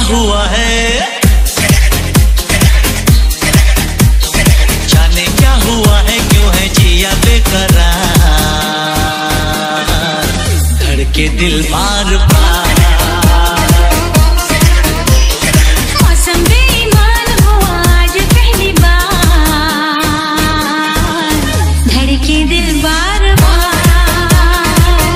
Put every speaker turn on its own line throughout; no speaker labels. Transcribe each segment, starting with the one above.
हुआ है, जाने क्या हुआ है, क्यों है जिया बेकरार, धड़के दिल बार बार।
मौसम बेईमान हुआ आज पहली बार, धड़के दिल बार बार।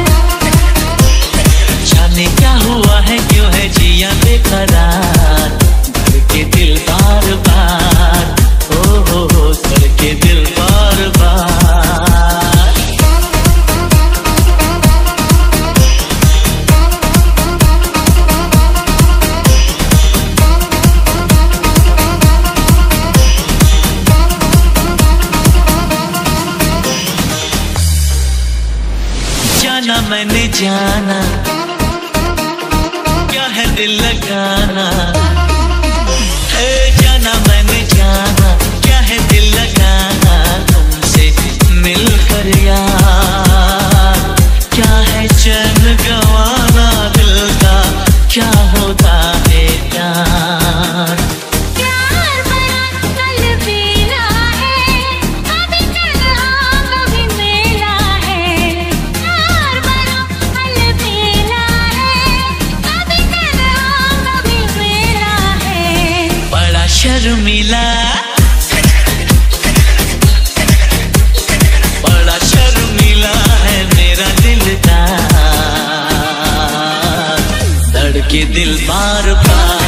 जाने क्या हुआ है, क्यों है जिया बेकरार, धड़के दिल बार बार। ओ हो धड़के दिल बार बार। जाना मैंने जाना, क्या है दिल लगाना, जाना मैंने जाना, क्या है दिल लगाना, तुमसे मिलकर यार, क्या है चैन गंवाना दिल का, क्या होता है प्यार।
प्यार बड़ा अलबेला है, कभी तन्हा कभी मेला है। प्यार बड़ा अलबेला है, कभी तन्हा कभी मेला है।
बड़ा शर्मिला, बड़ा शर्मिला है मेरा दिलदार, धड़के दिल बार बार।